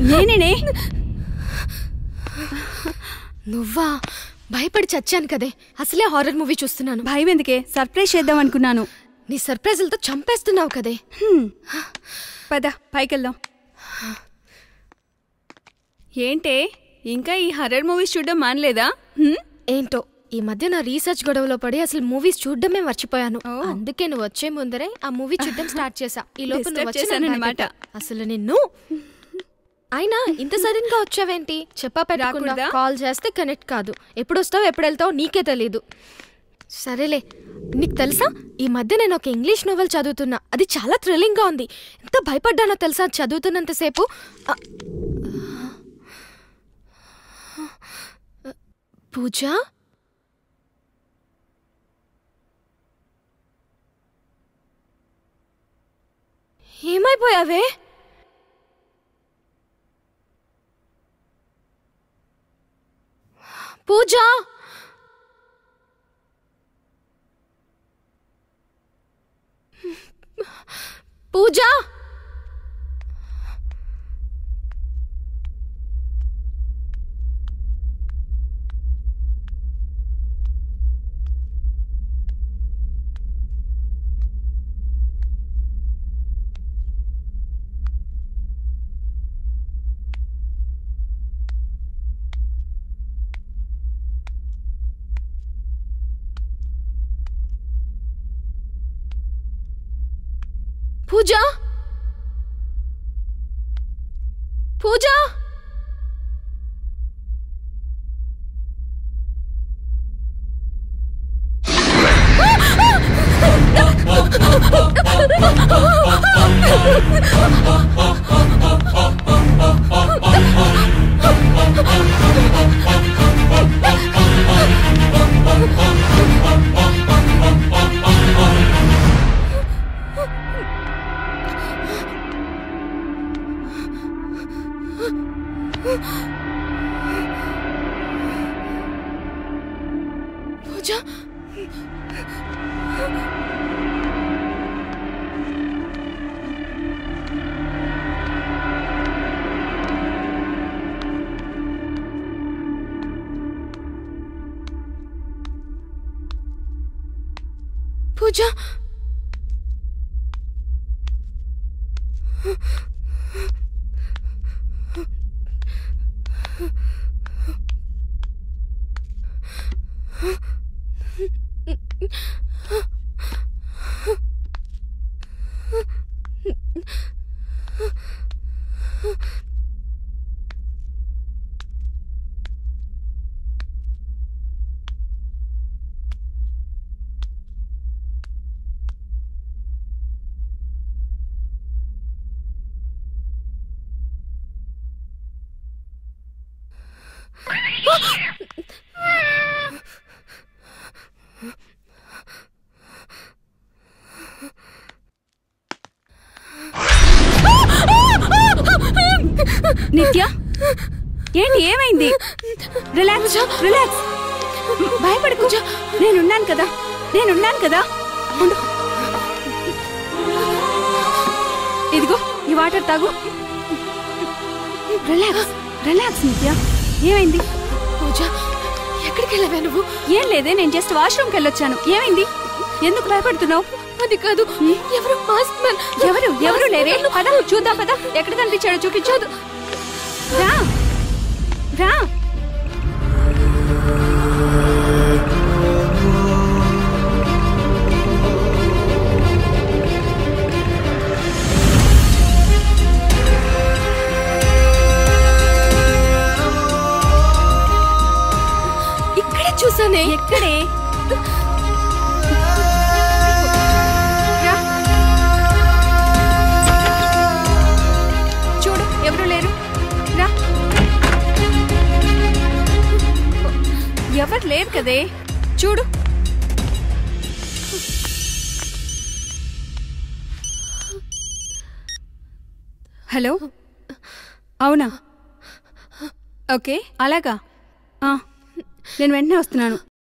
నేనే. నువ్వా? భయపడి చచ్చాను కదే. అసలే హారర్ మూవీ చూస్తున్నాను. భయం ఎందుకే? సర్ప్రైజ్ చేద్దాం అనుకున్నాను. నీ సర్ప్రైజులతో చంపేస్తున్నావు కదే. పద పైకెళ్దాం. ఏంటే ఇంకా ఈ హర్రర్ మూవీస్ చూడడం మానలేదా? ఏంటో ఈ మధ్య నా రీసెర్చ్ గొడవలో పడి అసలు మూవీస్ చూడడమే మర్చిపోయాను. అందుకే నువ్వు వచ్చే ముందరే ఆ మూవీ చూడడం స్టార్ట్ చేసా. ఈ లోపు నువ్వు వచ్చేసానన్నమాట. అసలు నిన్ను అయినా ఇంత సడన్ గా వచ్చావేంటి? చెప్పా పెట్టకుండా కాల్ చేస్తే కనెక్ట్ కాదు. ఎప్పుడు వస్తావు ఎప్పుడు వెళ్తావు నీకే తెలీదు. సరేలే, నీకు తెలుసా ఈ మధ్య నేను ఒక ఇంగ్లీష్ నోవెల్ చదువుతున్నా. అది చాలా థ్రిల్లింగ్ గా ఉంది. ఎంత భయపడ్డానో తెలుసా చదువుతున్నంతసేపు. పూజ, ఏమైపోయావే? పూజ, పూజ, పూజ, పూజ, పూజ, నిత్య, ఏంటి ఏమైంది? రిలాక్స్ రిలాక్స్, భయపడకు. నేనున్నాను కదా, నేనున్నాను కదా. ఇదిగో ఈ వాటర్ తాగు. Relax relax. నిత్య, ఏమైంది? పూజ, ఎక్కడికి వెళ్ళావే నువ్వు? ఏం లేదే, నేను జస్ట్ వాష్రూమ్కి వెళ్ళొచ్చాను. ఏమైంది? ఎందుకు భయపడుతున్నావు? అది కాదు, ఎవరు మాస్క్ మ్యాన్. ఎవరు ఎవరు లేరే. పద చూద్దాం, పద. ఎక్కడ కనిపించాడో చూపించదు. రా రా. ఇక్కడే చూసానే. ఎక్కడే? చూడు, ఎవరు లేరు. రా. ఎవరు లేరు కదే, చూడు. హలో, అవునా? ఓకే, అలాగా. నేను వెంటనే వస్తున్నాను.